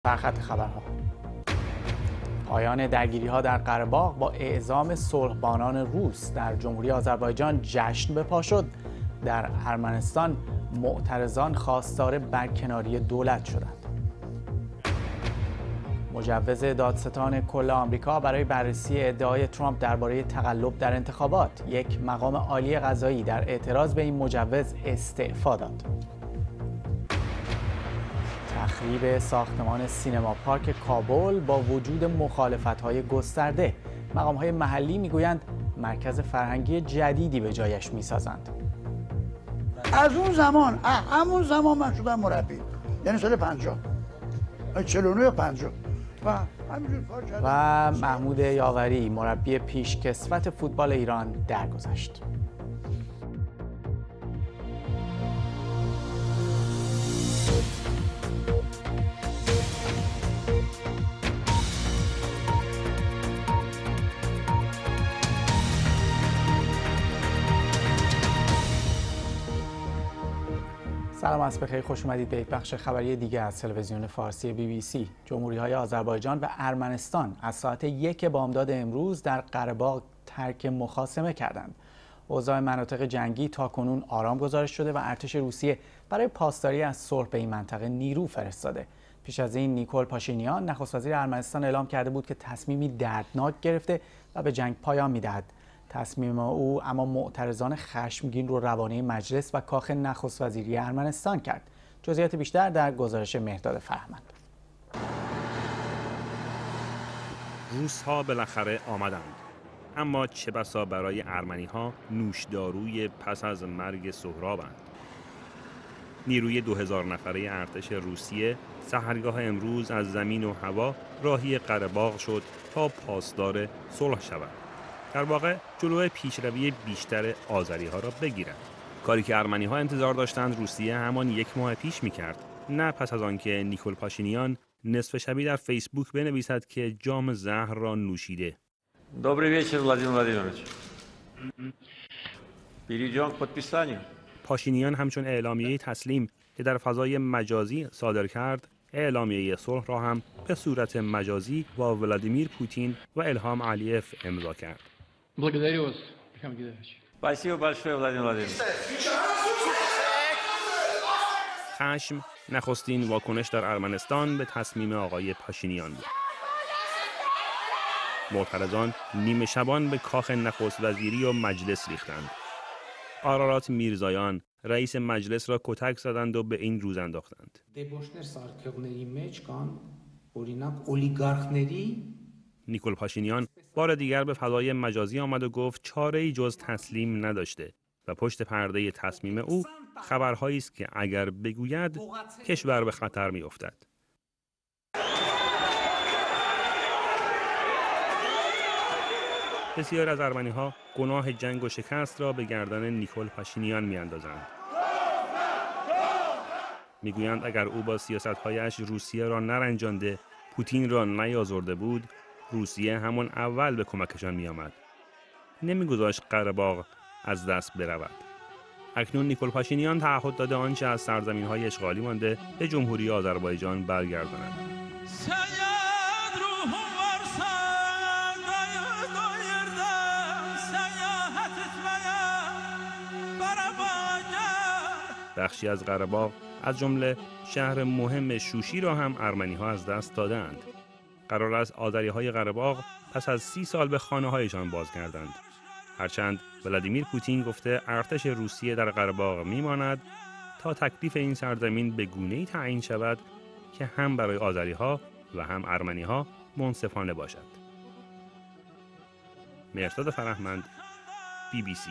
سرخط خبرها. پایان درگیری‌ها در قره‌باغ با اعزام صلح‌بانان روس در جمهوری آذربایجان جشن به پا شد. در ارمنستان معترضان خواستار برکناری دولت شدند. مجوز دادستان کل آمریکا برای بررسی ادعای ترامپ درباره تقلب در انتخابات. یک مقام عالی قضایی در اعتراض به این مجوز استعفا داد. تخریب ساختمان سینما پارک کابل با وجود مخالفت‌های گسترده. مقام‌های محلی میگویند مرکز فرهنگی جدیدی به جایش می‌سازند. از اون زمان، همون زمان من شدم مربی، یعنی سال 50 49 یا 50 و محمود یاوری مربی پیشکسوت فوتبال ایران درگذشت. سلام عصر بخیر، خوش اومدید به یک بخش خبری دیگه از تلویزیون فارسی BBC. جمهوری‌های آذربایجان و ارمنستان از ساعت 1 بامداد امروز در قره‌باغ ترک مخاصمه کردند. اوضاع مناطق جنگی تاکنون آرام گزارش شده و ارتش روسیه برای پاسداری از صلح به این منطقه نیرو فرستاده. پیش از این نیکول پاشینیان نخست وزیر ارمنستان اعلام کرده بود که تصمیمی دردناک گرفته و به جنگ پایان می‌دهد. تصمیم او اما معترضان خشمگین رو روانه مجلس و کاخ نخست وزیری ارمنستان کرد. جزئیات بیشتر در گزارش مهرداد فرهمند. روس‌ها بالاخره آمدند، اما چه بسا برای ارمنی‌ها نوشداروی پس از مرگ سهرابند. نیروی 2000 نفره ارتش روسیه سحرگاه امروز از زمین و هوا راهی قره‌باغ شد تا پاسدار صلح شود. در واقع جلوی پیشروی بیشتر آذری‌ها را بگیرند. کاری که ارمنی‌ها انتظار داشتند روسیه همان 1 ماه پیش می‌کرد، نه پس از آنکه نیکول پاشینیان نصف شبی در فیسبوک بنویسد که جام زهر را نوشیده. Добрый вечер, Владимир Владимирович. Перейдем к подписанию. پاشینیان همچون اعلامیه تسلیم که در فضای مجازی صادر کرد، اعلامیه صلح را هم به صورت مجازی با ولادیمیر پوتین و الهام علیف امضا کرد. Благодарю вас, Михаил Георгиевич. Спасибо большое, Владимир Владимирович. خشم نخستین واکنش در ارمنستان به تصمیم آقای پاشینیان بود. معترضان نیمه شبان به کاخ نخست وزیری و مجلس ریختند. آرارات میرزایان رئیس مجلس را کتک زدند و به این روز انداختند. نیکول پاشینیان بار دیگر به فضای مجازی آمد و گفت چاره‌ای جز تسلیم نداشته و پشت پرده تصمیم او خبرهایی است که اگر بگوید کشور به خطر می‌افتد. بسیار از ارمنی‌ها گناه جنگ و شکست را به گردن نیکول پاشینیان می‌اندازند. می‌گویند اگر او با سیاست‌هایش روسیه را نرنجانده، پوتین را نیازرده بود، روسیه همون اول به کمکشان می‌آمد. نمی‌گذاشت قره‌باغ از دست برود. اکنون نیکول پاشینیان تعهد داده آنچه از سرزمین‌های اشغالی مانده به جمهوری آذربایجان برگرداند. بخشی از قره‌باغ از جمله شهر مهم شوشی را هم ارمنی‌ها از دست دادند. قرار است آذری‌های قره‌باغ پس از 30 سال به خانه‌هایشان بازگردند. هرچند ولادیمیر پوتین گفته ارتش روسیه در قره‌باغ میماند تا تکلیف این سرزمین به گونه‌ای تعیین شود که هم برای آذری‌ها و هم ارمنی‌ها منصفانه باشد. مهرداد فرهمند، BBC.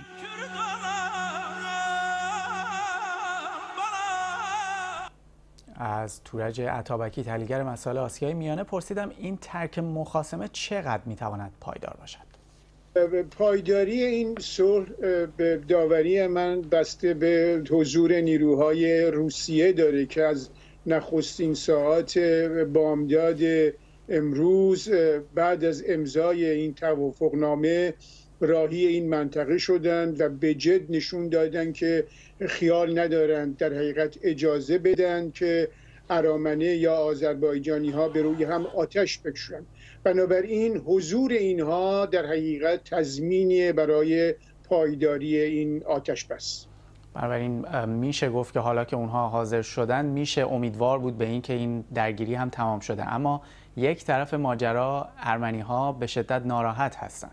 از تورج عطابکی تحلیلگر مسائل آسیای میانه پرسیدم این ترک مخاصمه چقدر میتواند پایدار باشد؟ پایداری این صلح به داوری من بسته به حضور نیروهای روسیه داره که از نخستین ساعات بامداد امروز بعد از امضای این توافقنامه راهی این منطقه شدند و به جد نشون دادن که خیال ندارند در حقیقت اجازه بدن که ارامنه یا آذربایجانی ها به روی هم آتش بکشند. بنابراین حضور اینها در حقیقت تضمینی برای پایداری این آتش بس. بنابراین میشه گفت که حالا که اونها حاضر شدن میشه امیدوار بود به این که این درگیری هم تمام شده، اما یک طرف ماجرا ارمنی ها به شدت ناراحت هستند.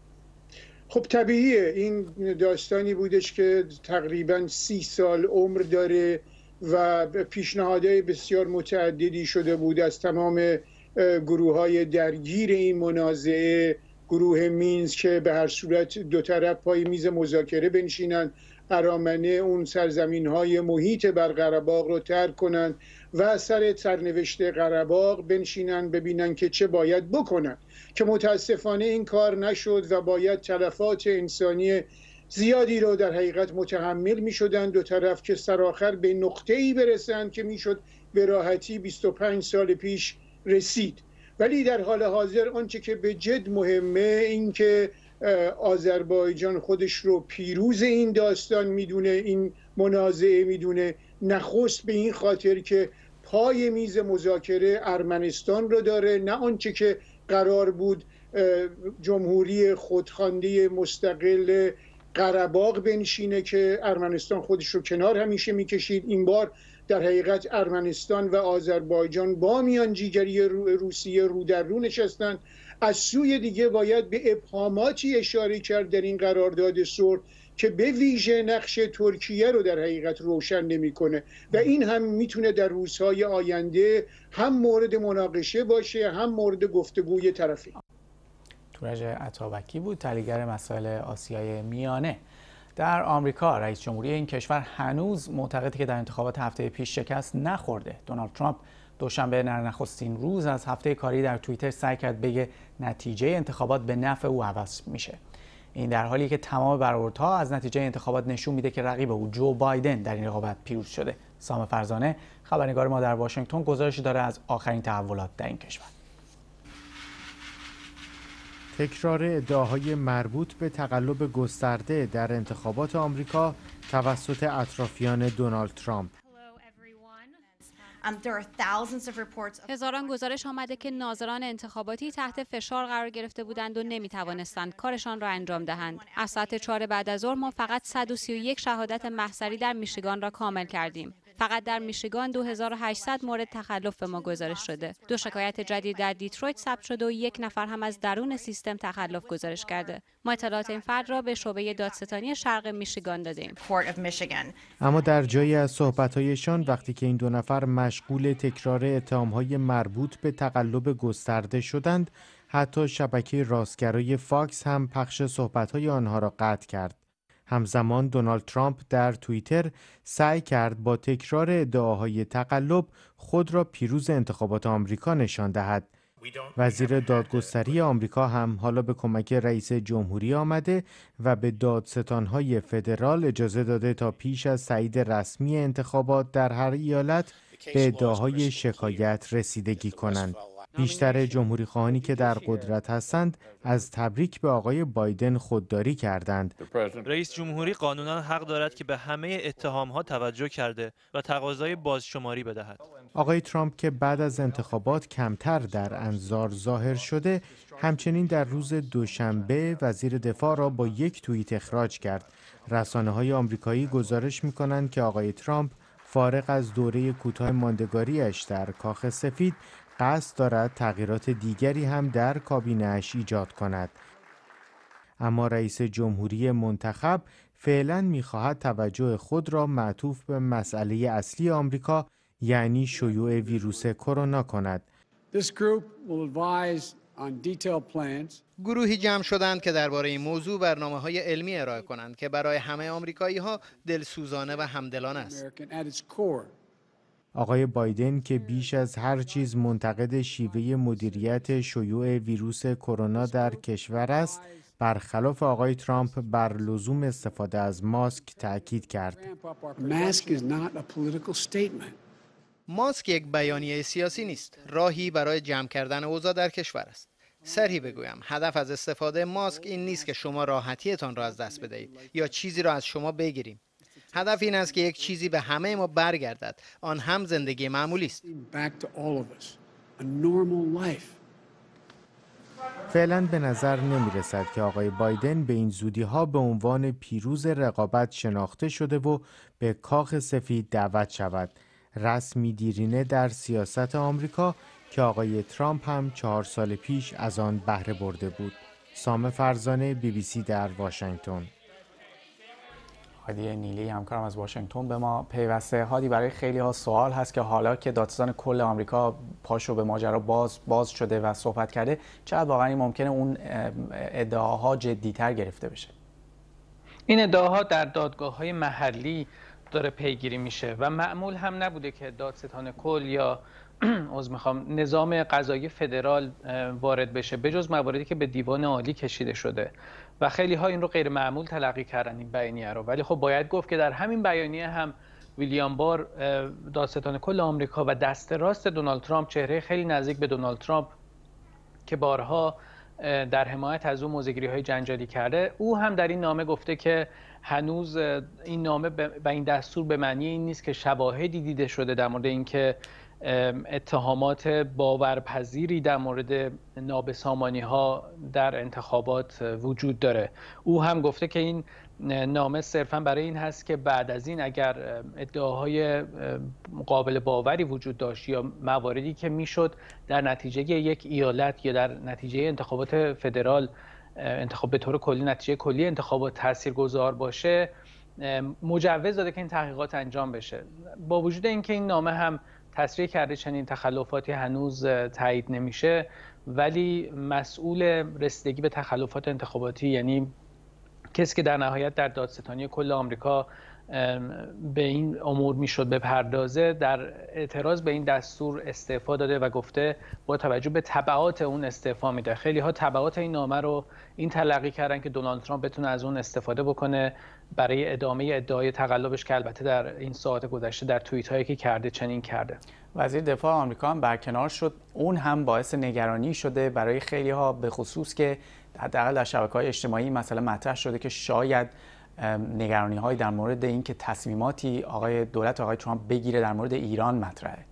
خب طبیعیه، این داستانی بودش که تقریبا 30 سال عمر داره و پیشنهادهای بسیار متعددی شده بود از تمام گروه‌های درگیر این منازعه، گروه مینسک که به هر صورت دو طرف پای میز مذاکره بنشینن، ارامنه اون سرزمین‌های محیط بر قره باغ رو ترک کنن و سر سرنوشت قره باغ بنشینن ببینن که چه باید بکنن، که متاسفانه این کار نشد و باید تلفات انسانی زیادی رو در حقیقت متحمل می شدن دو طرف که سرآخر به نقطه‌ای برسن که میشد به راحتی 25 سال پیش رسید. ولی در حال حاضر آنچه که به جد مهمه این که آذربایجان خودش رو پیروز این داستان میدونه، این منازعه میدونه، نخست به این خاطر که پای میز مذاکره ارمنستان رو داره، نه آنچه که قرار بود جمهوری خودخوانده مستقل قره باغ بنشینه که ارمنستان خودش رو کنار همیشه میکشید. این بار در حقیقت ارمنستان و آذربایجان با میانجیگری روسیه رو در رو نشستن. از سوی دیگه باید به ابهاماتی اشاره کرد در این قرارداد صلح که به ویژه نقش ترکیه رو در حقیقت روشن نمیکنه و این هم میتونه در روزهای آینده هم مورد مناقشه باشه هم مورد گفتگوی طرفی. تورج عطابکی بود، تحلیلگر مسائل آسیای میانه. در آمریکا رئیس جمهوری این کشور هنوز معتقده که در انتخابات هفته پیش شکست نخورده. دونالد ترامپ دوشنبه نخستین روز از هفته کاری در توییتر سعی کرد بگه نتیجه انتخابات به نفع او عوض میشه. این در حالی که تمام برآوردها از نتیجه انتخابات نشون میده که رقیب او جو بایدن در این رقابت پیروز شده. سام فرزانه خبرنگار ما در واشنگتن گزارشی داره از آخرین تحولات در این کشور. تکرار ادعاهای مربوط به تقلب گسترده در انتخابات آمریکا توسط اطرافیان دونالد ترامپ. هزاران گزارش آمده که ناظران انتخاباتی تحت فشار قرار گرفته بودند و نمی‌توانستند کارشان را انجام دهند. از ساعت 4 بعد از ظهر ما فقط 131 شهادت محضری در میشیگان را کامل کردیم. فقط در میشیگان 2800 مورد تخلف به ما گزارش شده. 2 شکایت جدید در دیترویت ثبت شده و 1 نفر هم از درون سیستم تخلف گزارش کرده. ما اطلاعات این فرد را به شعبه دادستانی شرق میشیگان دادیم. اما در جایی از صحبت‌هایشان وقتی که این 2 نفر مشغول تکرار اتهام‌های مربوط به تقلب گسترده شدند، حتی شبکه راستگرای فاکس هم پخش صحبت‌های آنها را قطع کرد. همزمان دونالد ترامپ در توییتر سعی کرد با تکرار ادعاهای تقلب خود را پیروز انتخابات آمریکا نشان دهد. وزیر دادگستری آمریکا هم حالا به کمک رئیس جمهوری آمده و به دادستان‌های فدرال اجازه داده تا پیش از تایید رسمی انتخابات در هر ایالت به ادعاهای شکایت رسیدگی کنند. بیشتر جمهوری خواهانی که در قدرت هستند از تبریک به آقای بایدن خودداری کردند. رئیس جمهوری قانونا حق دارد که به همه اتهام‌ها توجه کرده و تقاضای بازشماری بدهد. آقای ترامپ که بعد از انتخابات کمتر در انظار ظاهر شده، همچنین در روز دوشنبه وزیر دفاع را با یک توییت اخراج کرد. رسانه‌های آمریکایی گزارش می‌کنند که آقای ترامپ فارغ از دوره کوتاه ماندگاریش در کاخ سفید قصد دارد تغییرات دیگری هم در کابینه‌اش ایجاد کند. اما رئیس جمهوری منتخب فعلاً می‌خواهد توجه خود را معطوف به مسئله اصلی آمریکا یعنی شیوع ویروس کرونا کند. گروهی جمع شدند که درباره این موضوع برنامه‌های علمی ارائه کنند که برای همه آمریکایی‌ها دلسوزانه و همدلانه است. آقای بایدن که بیش از هر چیز منتقد شیوه مدیریت شیوع ویروس کرونا در کشور است، برخلاف آقای ترامپ بر لزوم استفاده از ماسک تأکید کرد. ماسک یک بیانیه سیاسی نیست، راهی برای جمع کردن اوضاع در کشور است. صریح بگویم، هدف از استفاده ماسک این نیست که شما راحتیتان را از دست بدهید یا چیزی را از شما بگیریم. هدف این است که یک چیزی به همه ما برگردد، آن هم زندگی معمولی است. فعلا به نظر نمی رسد که آقای بایدن به این زودی ها به عنوان پیروز رقابت شناخته شده و به کاخ سفید دعوت شود. رسمی دیرینه در سیاست آمریکا که آقای ترامپ هم 4 سال پیش از آن بهره برده بود. سام فرزانه، BBC در واشنگتن. هادی نیلی همکارم از واشنگتن به ما پیوسته. هادی، برای خیلی ها سوال هست که حالا که دادستان کل آمریکا پاشو به ماجرا باز شده و صحبت کرده، چقدر واقعا ممکنه اون ادعاها جدی‌تر گرفته بشه؟ این ادعاها در دادگاه‌های محلی داره پیگیری میشه و معمول هم نبوده که دادستان کل یا نظام قضایی فدرال وارد بشه، بجز مواردی که به دیوان عالی کشیده شده و خیلی ها این رو غیر معمول تلقی کردن این بیانیه رو. ولی خب باید گفت که در همین بیانیه هم ویلیام بار، دادستان کل آمریکا و دست راست دونالد ترامپ، چهره خیلی نزدیک به دونالد ترامپ که بارها در حمایت از اون موضع‌گیری‌های جنجالی کرده، او هم در این نامه گفته که هنوز این نامه و این دستور به معنی این نیست که شواهدی دیده شده در مورد اینکه اتهامات باورپذیری در مورد نابسامانی‌ها در انتخابات وجود داره. او هم گفته که این نامه صرفاً برای این هست که بعد از این اگر ادعاهای قابل باوری وجود داشت یا مواردی که میشد در نتیجه یک ایالت یا در نتیجه انتخابات فدرال به طور کلی نتیجه کلی انتخابات تاثیرگذار باشه، مجوز داده که این تحقیقات انجام بشه. با وجود اینکه این نامه هم تصریح کرده چنین تخلفاتی هنوز تایید نمیشه، ولی مسئول رسیدگی به تخلفات انتخاباتی، یعنی کسی که در نهایت در دادستانی کل آمریکا به این امور میشد بپردازه، در اعتراض به این دستور استعفا داده و گفته با توجه به تبعات اون استعفا میده. خیلی ها تبعات این نامه رو این تلقی کردن که دونالد ترامپ بتونه از اون استفاده بکنه برای ادامه ادعای تقلبش، که البته در این ساعات گذشته در توییت هایی که کرده چنین کرده. وزیر دفاع آمریکا هم برکنار شد. اون هم باعث نگرانی شده برای خیلی ها، به خصوص که حداقل در شبکه‌های اجتماعی مثلا مطرح شده که شاید نگرانی‌هایی در مورد اینکه تصمیماتی دولت آقای ترامپ بگیره در مورد ایران مطرحه.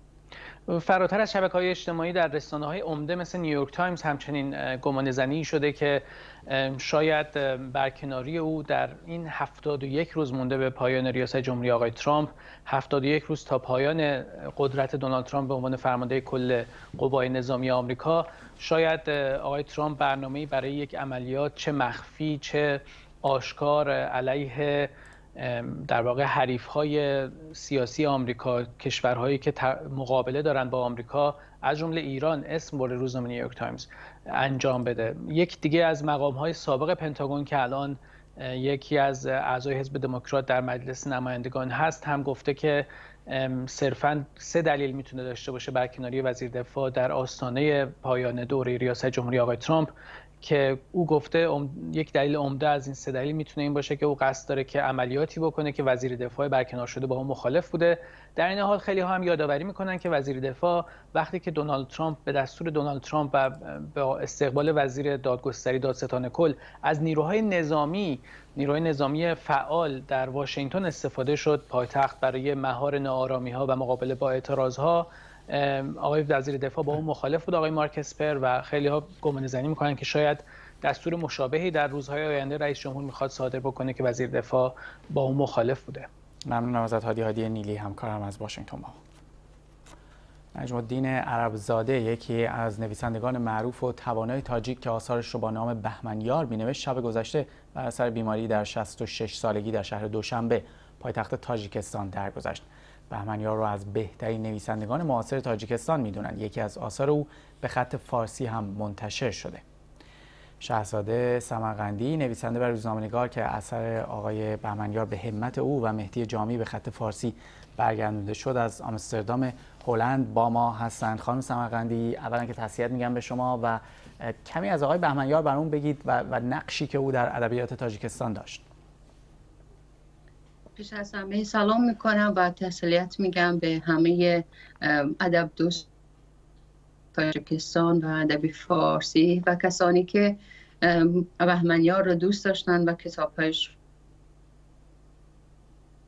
فراتر از شبکه‌های اجتماعی، در رسانه‌های عمده مثل نیویورک تایمز همچنین گمانه‌زنی شده که شاید برکناری او در این 71 روز مونده به پایان ریاست جمهوری آقای ترامپ، 71 روز تا پایان قدرت دونالد ترامپ به عنوان فرمانده کل قوای نظامی آمریکا، شاید آقای ترامپ برنامه‌ای برای یک عملیات چه مخفی چه آشکار علیه در واقع حریف‌های سیاسی آمریکا، کشورهایی که مقابله دارن با آمریکا، از جمله ایران، اسم برده روزنامه نیویورک تایمز، انجام بده. یک دیگه از مقام‌های سابق پنتاگون که الان یکی از اعضای حزب دموکرات در مجلس نمایندگان هست، هم گفته که صرفاً 3 دلیل میتونه داشته باشه برکناری وزیر دفاع در آستانه پایان دوره ریاست جمهوری آقای ترامپ، که او گفته یک دلیل عمده از این 3 دلیل میتونه این باشه که او قصد داره که عملیاتی بکنه که وزیر دفاع برکنار شده با اون مخالف بوده. در این حال خیلی ها هم یادآوری میکنن که وزیر دفاع وقتی که دونالد ترامپ به دستور دونالد ترامپ و با استقبال وزیر دادگستری دادستان کل از نیروهای نظامی فعال در واشنگتن استفاده شد، پایتخت، برای مهار ناآرامی‌ها و مقابله با اعتراض‌ها، آقای وزیر دفاع با اون مخالف بود، آقای مارک اسپر، و خیلی ها گمانه‌زنی میکنن که شاید دستور مشابهی در روزهای آینده رئیس جمهور میخواد صادر بکنه که وزیر دفاع با اون مخالف بوده. ممنونم ازت هادی نیلی، همکارم از واشنگتن. نجم الدین عربزاده، یکی از نویسندگان معروف و توانای تاجیک که آثارش رو با نام بهمنیار می‌نوشت، شب گذشته بر اثر بیماری در 66 سالگی در شهر دوشنبه پایتخت تاجیکستان درگذشت. بهمنیار رو از بهترین نویسندگان معاصر تاجیکستان میدونن. یکی از آثار او به خط فارسی هم منتشر شده. شهزاده سمرقندی، نویسنده و روزنامه‌نگار که اثر آقای بهمنیار به همت او و مهدی جامی به خط فارسی برگردانده شد، از آمستردام هلند با ما هستند. خانم سمرقندی، اولا که تسلیت میگم به شما و کمی از آقای بهمنیار برامون بگید و نقشی که او در ادبیات تاجیکستان داشت. پیش از همه سلام میکنم و تسلیت میگم به همه ادب دوست تاجیکستان و ادب فارسی و کسانی که بهمنیار رو دوست داشتن و کتابش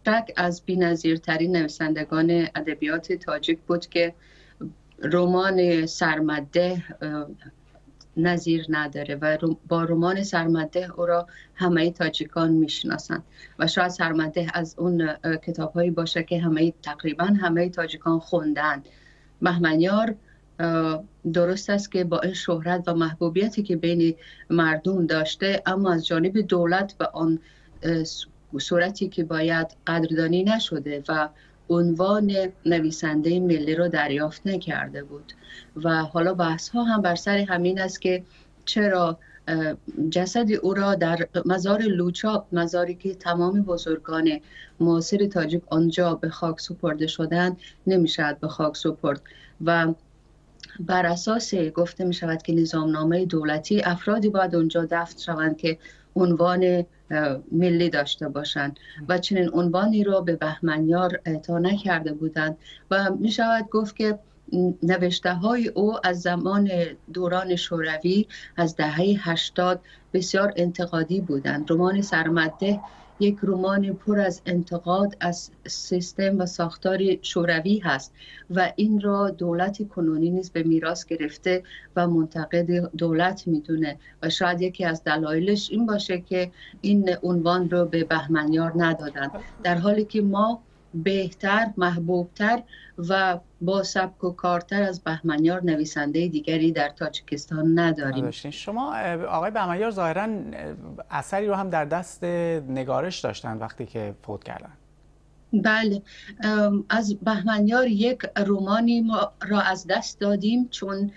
شک از بی‌نظیرترین نویسندگان ادبیات تاجیک بود که رمان سرمده نظیر نداره و با رمان سرمده او را همه تاجیکان میشناسند و شاید سرمده از اون کتاب‌هایی باشه که تقریبا همه تاجیکان خوندن. بهمنیار درست است که با این شهرت و محبوبیتی که بین مردم داشته، اما از جانب دولت به آن صورتی که باید قدردانی نشده و عنوان نویسنده ملی رو دریافت نکرده بود و حالا بحث ها هم بر سر همین است که چرا جسد او را در مزار لوچاب، مزاری که تمام بزرگان معاصر تاجیک آنجا به خاک سپرده شدند، نمیشد به خاک سپرد و بر اساس گفته می شود که نظامنامه دولتی افرادی باید اونجا دفن شوند که عنوان ملی داشته باشند و چنین عنوانی را به بهمنیار اعطا نکرده بودند و می شود گفت که نوشته های او از زمان دوران شوروی از دهه 80 بسیار انتقادی بودند. رمان سرمده یک رمان پر از انتقاد از سیستم و ساختار شوروی هست و این را دولت کنونی نیز به میراث گرفته و منتقد دولت میدونه و شاید یکی از دلایلش این باشه که این عنوان رو به بهمنیار ندادن، در حالی که ما بهتر، محبوبتر و با سبک و کارتر از بهمنیار نویسنده دیگری در تاجیکستان نداریم. شما آقای بهمنیار ظاهراً اثری رو هم در دست نگارش داشتن وقتی که فوت کردن. بله، از بهمنیار یک رومانی ما را از دست دادیم چون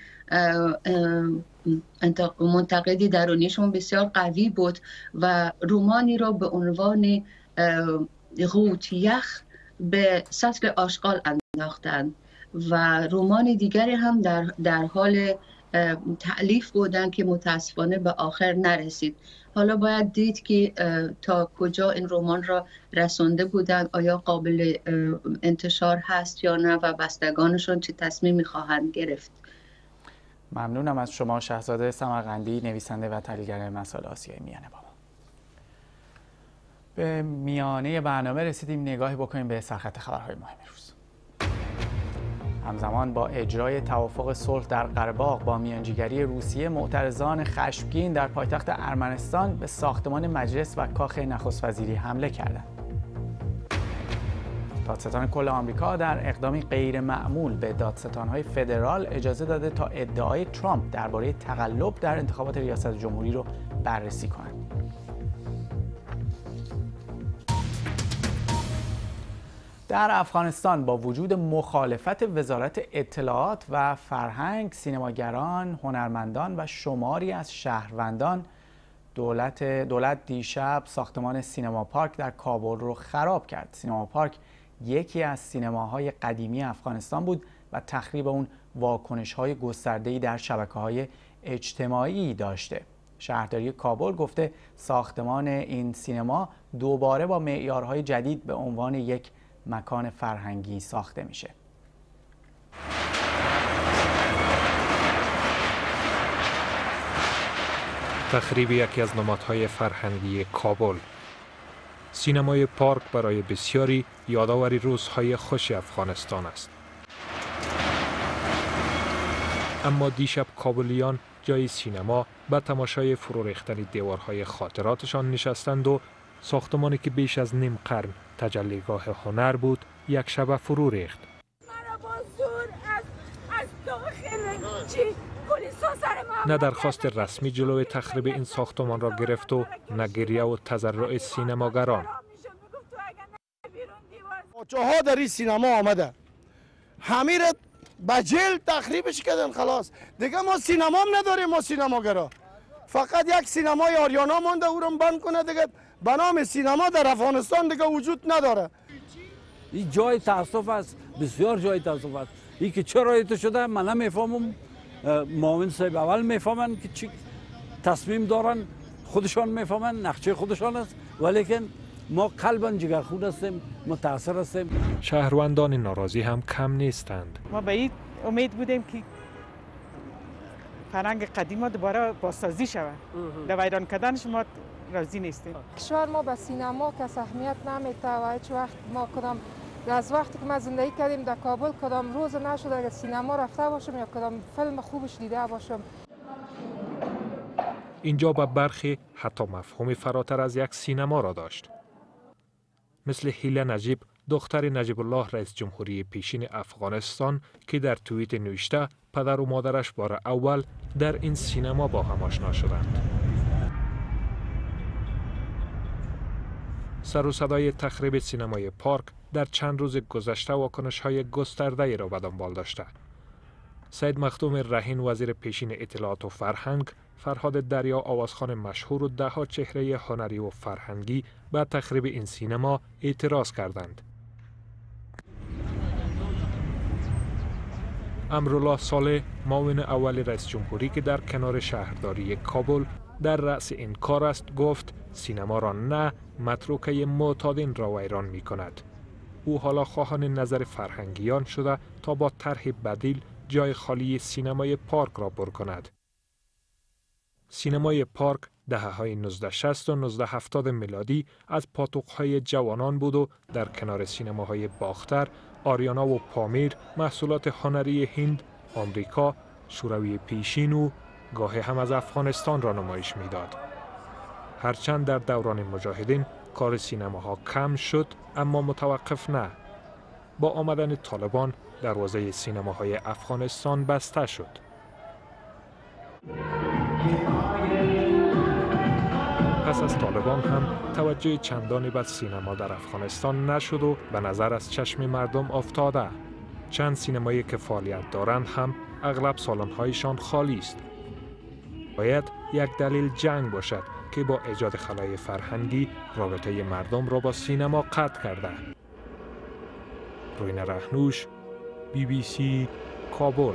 منتقدی درونیشون بسیار قوی بود و رومانی را به عنوان غوت یخ به سطل آشغال انداختند و رومان دیگری هم در حال تألیف بودن که متاسفانه به آخر نرسید. حالا باید دید که تا کجا این رمان را رسانده بودند، آیا قابل انتشار هست یا نه و بستگانشون چه تصمیمی خواهند گرفت. ممنونم از شما شهزاده سمرقندی، نویسنده و تحلیلگر مسائل آسیای میانه بابا. به میانه برنامه رسیدیم، نگاهی بکنیم به سرخط خبرهای مهم روز. همزمان با اجرای توافق صلح در قره‌باغ با میانجیگری روسیه، معترضان خشمگین در پایتخت ارمنستان به ساختمان مجلس و کاخ نخست وزیری حمله کردند. دادستان کل آمریکا در اقدامی غیر معمول به دادستان‌های فدرال اجازه داده تا ادعای ترامپ درباره تقلب در انتخابات ریاست جمهوری رو بررسی کنند. در افغانستان با وجود مخالفت وزارت اطلاعات و فرهنگ، سینماگران، هنرمندان و شماری از شهروندان، دولت دیشب ساختمان سینما پارک در کابل رو خراب کرد. سینما پارک یکی از سینماهای قدیمی افغانستان بود و تخریب اون واکنش‌های گسترده‌ای در شبکه‌های اجتماعی داشته. شهرداری کابل گفته ساختمان این سینما دوباره با معیارهای جدید به عنوان یک مکان فرهنگی ساخته میشه. تخریب یکی از نمادهای فرهنگی کابل. سینمای پارک برای بسیاری یادآوری روزهای خوش افغانستان است. اما دیشب کابلیان جای سینما به تماشای فرو ریختن دیوارهای خاطراتشان نشستند و ساختمانی که بیش از نیم قرن تجلیگاه هنر بود یک شب فرو ریخت. نه درخواست رسمی جلوی تخریب این ساختمان را گرفت و نه گریه و تضرع سینماگران. بچه‌ها در این سینما آمده همه را به جیل تخریبش کردن، خلاص دیگه ما سینما هم نداریم. ما سینماگرا فقط یک سینمای آریانا مونده، او رو بند کنه دیگه. به نام سینما در افغانستان دیگه وجود نداره. این جای تاسف است، بسیار جای تاسف است. این که چرا ایت شده من نمیفهمم. معاون صاحب اول میفهمن که چی تصمیم دارن، خودشان میفهمن، نقشه خودشان است، ولیکن ما قلبا جگرخون هستیم، متاثر هستیم. شهروندان ناراضی هم کم نیستند. ما به این امید بودیم که فرهنگ قدیم دوباره بازسازی شود. در ویران کردنش ما راضی نیستیم. کشور ما به سینما کس اهمیت نمیده و هیچ وقت ما کدام از وقتی که ما زندگی کردیم در کابل کدام روز نشده که سینما رفته باشم یا کدام فیلم خوبش دیده باشم. اینجا به برخی حتی مفهوم فراتر از یک سینما را داشت. مثل هیله نجیب، دختر نجیب الله رئیس جمهوری پیشین افغانستان که در توییت نوشته پدر و مادرش بار اول در این سینما با هم آشنا شدند. سر و صدای تخریب سینمای پارک در چند روز گذشته واکنش‌های گسترده‌ای را به دنبال داشته. سید مخدوم رهین وزیر پیشین اطلاعات و فرهنگ، فرهاد دریا آوازخوان مشهور و ده‌ها چهره هنری و فرهنگی به تخریب این سینما اعتراض کردند. امرالله صالح، معاون اول رئیس جمهوری که در کنار شهرداری کابل در رأس این کار است، گفت سینما را نه متروکه معتادین را ویران می کند. او حالا خواهان نظر فرهنگیان شده تا با طرح بدیل جای خالی سینمای پارک را پر کند. سینمای پارک دهه‌های 1960 و 1970 میلادی از پاتوق‌های جوانان بود و در کنار سینماهای باختر، آریانا و پامیر محصولات هنری هند، آمریکا، شوروی پیشین و گاهی هم از افغانستان را نمایش میداد. هرچند در دوران مجاهدین کار سینماها کم شد، اما متوقف نه. با آمدن طالبان دروازه سینماهای افغانستان بسته شد. پس از طالبان هم توجه چندانی به سینما در افغانستان نشد و به نظر از چشم مردم افتاده. چند سینمایی که فعالیت دارند هم اغلب سالن‌هایشان خالی است. باید یک دلیل جنگ باشد که با ایجاد خلای فرهنگی رابطه مردم را با سینما قطع کرده. روین رهنوش، BBC کابل.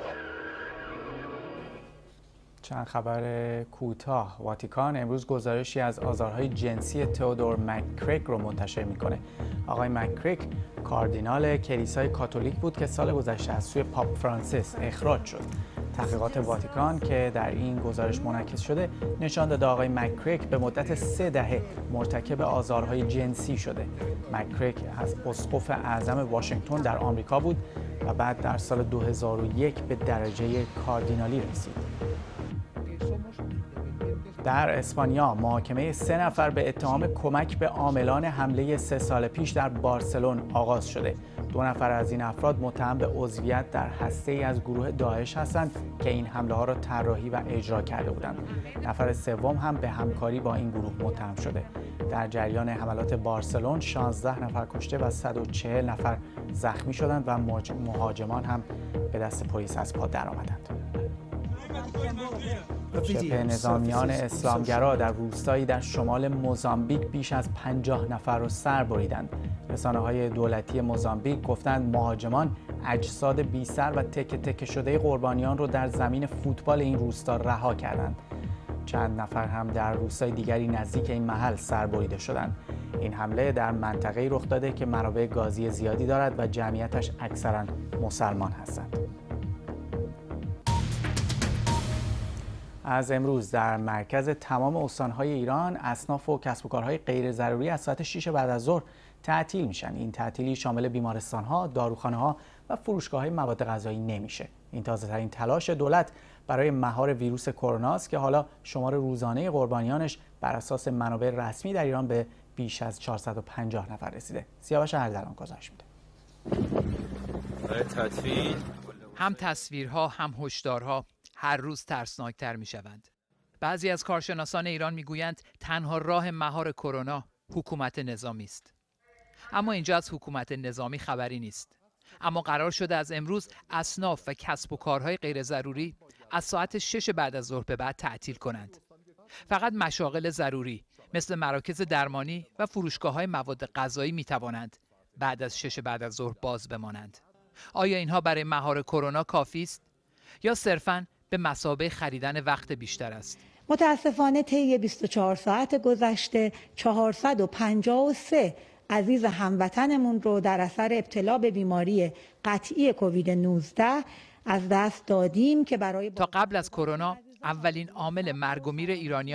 چند خبر کوتاه. واتیکان امروز گزارشی از آزارهای جنسی تئودور مک‌کریک رو منتشر میکنه. آقای مک‌کریک کاردینال کلیسای کاتولیک بود که سال گذشته از سوی پاپ فرانسیس اخراج شد. تحقیقات واتیکان که در این گزارش منعکس شده نشان داده آقای مک‌کریک به مدت 3 دهه مرتکب آزارهای جنسی شده. مک‌کریک از اسقف اعظم واشنگتن در آمریکا بود و بعد در سال 2001 به درجه کاردینالی رسید. در اسپانیا محاکمه 3 نفر به اتهام کمک به عاملان حمله 3 سال پیش در بارسلون آغاز شده. 2 نفر از این افراد متهم به عضویت در هسته‌ای از گروه داعش هستند که این حمله ها را طراحی و اجرا کرده بودند. نفر سوم هم به همکاری با این گروه متهم شده. در جریان حملات بارسلون 16 نفر کشته و 140 نفر زخمی شدند و مهاجمان هم به دست پلیس از پا درآمدند. شبه نظامیان اسلامگرا در روستایی در شمال موزامبیک بیش از 50 نفر را سر بریدند. رسانه‌های دولتی موزامبیک گفتند مهاجمان اجساد بی سر و تکه تکه شده قربانیان را در زمین فوتبال این روستا رها کردند. چند نفر هم در روستای دیگری نزدیک این محل سر بریده شدند. این حمله در منطقه‌ای رخ داده که منابع گازی زیادی دارد و جمعیتش اکثراً مسلمان هستند. از امروز در مرکز تمام استان‌های ایران اصناف و کسب و کارهای غیر ضروری از ساعت 6 بعد از ظهر تعطیل میشن. این تعطیلی شامل بیمارستان‌ها، داروخانه‌ها و فروشگاه‌های مواد غذایی نمیشه. این تازه‌ترین تلاش دولت برای مهار ویروس کرونا است که حالا شمار روزانه قربانیانش بر اساس منابع رسمی در ایران به بیش از 450 نفر رسیده. سیاوش اردلان گزارش میده. برای تعطیل هم تصویرها هم هشدارها هر روز ترسناکتر می شوند. بعضی از کارشناسان ایران می گویند تنها راه مهار کرونا حکومت نظامی است. اما اینجا از حکومت نظامی خبری نیست. اما قرار شده از امروز اصناف و کسب و کارهای غیر ضروری از ساعت 6 بعد از ظهر به بعد تعطیل کنند. فقط مشاغل ضروری مثل مراکز درمانی و فروشگاه‌های مواد غذایی می توانند بعد از 6 بعد از ظهر باز بمانند. آیا اینها برای مهار کرونا کافی است یا صرفاً به مثابه خریدن وقت بیشتر است؟ متاسفانه طی 24 ساعت گذشته 453 عزیز هموطنمون رو در اثر ابتلا به بیماری قطعی کووید 19 از دست دادیم که برای تا قبل از کرونا اولین عامل مرگ و میر ایرانیان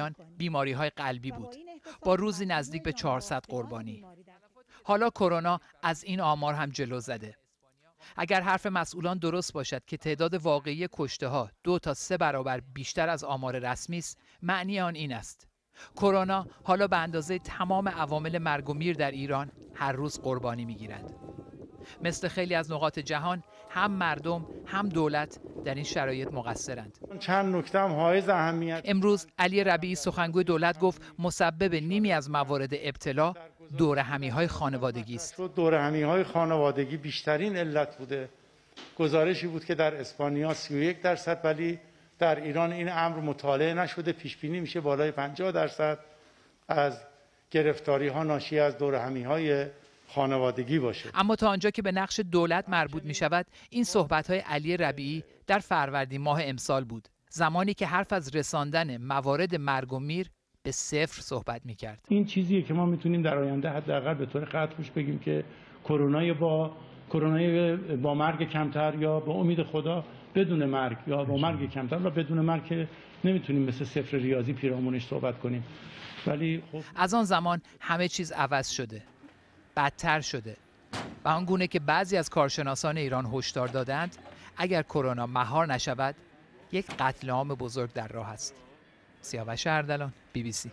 بیماری‌های قلبی بود با روزی نزدیک به 400 قربانی. حالا کرونا از این آمار هم جلو زده. اگر حرف مسئولان درست باشد که تعداد واقعی کشته‌ها 2 تا 3 برابر بیشتر از آمار رسمی است، معنی آن این است: کرونا حالا به اندازه تمام عوامل مرگ و میر در ایران هر روز قربانی می‌گیرد. مثل خیلی از نقاط جهان، هم مردم هم دولت در این شرایط مقصرند. چند نکته هم حائز اهمیت. امروز علی ربیعی سخنگوی دولت گفت مسبب نیمی از موارد ابتلا دورهمی‌های خانوادگی است. دورهمی‌های خانوادگی بیشترین علت بوده. گزارشی بود که در اسپانیا 31%، ولی در ایران این امر مطالعه نشده. پیش بینی میشه بالای 50% از گرفتاری‌ها ناشی از دورهمی‌های خانوادگی باشه. اما تا آنجا که به نقش دولت مربوط می شود، این صحبت‌های علی ربیعی در فروردین ماه امسال بود، زمانی که حرف از رساندن موارد مرگ و میر به 0 صحبت می کرد. این چیزیه که ما میتونیم در آینده حداقل به طور قطع بگیم که کرونا با مرگ کمتر، یا به امید خدا بدون مرگ، یا با مرگ کمتر و بدون مرگ که نمیتونیم مثل 0 ریاضی پیرامونش صحبت کنیم. ولی خب از آن زمان همه چیز عوض شده، بدتر شده و آنگونه که بعضی از کارشناسان ایران هشدار دادند اگر کرونا مهار نشود یک قتل عام بزرگ در راه است. سیاوش اردلان، BBC.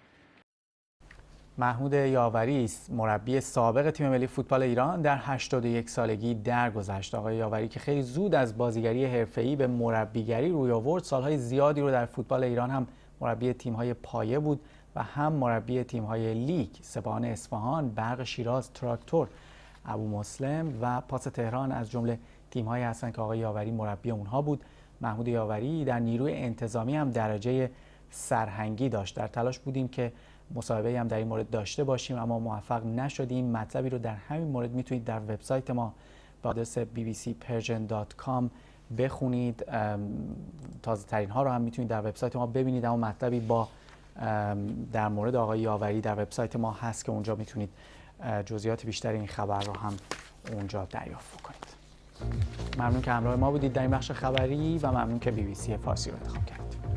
محمود یاوری است مربی سابق تیم ملی فوتبال ایران، در 81 سالگی درگذشت. آقای یاوری که خیلی زود از بازیگری حرفه‌ای به مربیگری روی آورد، سالهای زیادی رو در فوتبال ایران هم مربی تیم‌های پایه بود و هم مربی تیم‌های لیگ، سپاهان اصفهان، برق شیراز، تراکتور، ابو مسلم و پاس تهران از جمله تیم‌هایی هستند که آقای یاوری مربی اونها بود. محمود یاوری در نیروی انتظامی هم درجه سرهنگی داشت. در تلاش بودیم که مصاحبه‌ای هم در این مورد داشته باشیم اما موفق نشدیم. مطلبی رو در همین مورد میتونید در وبسایت ما با آدرس bbcpersian.com بخونید. تازه ترین ها رو هم میتونید در وبسایت ما ببینید، اما مطلبی در مورد آقای یاوری در وبسایت ما هست که اونجا میتونید جزئیات بیشتر این خبر رو هم اونجا دریافت کنید. ممنون که همراه ما بودید در این بخش خبری و ممنون که BBC فارسی رو انتخاب کردید.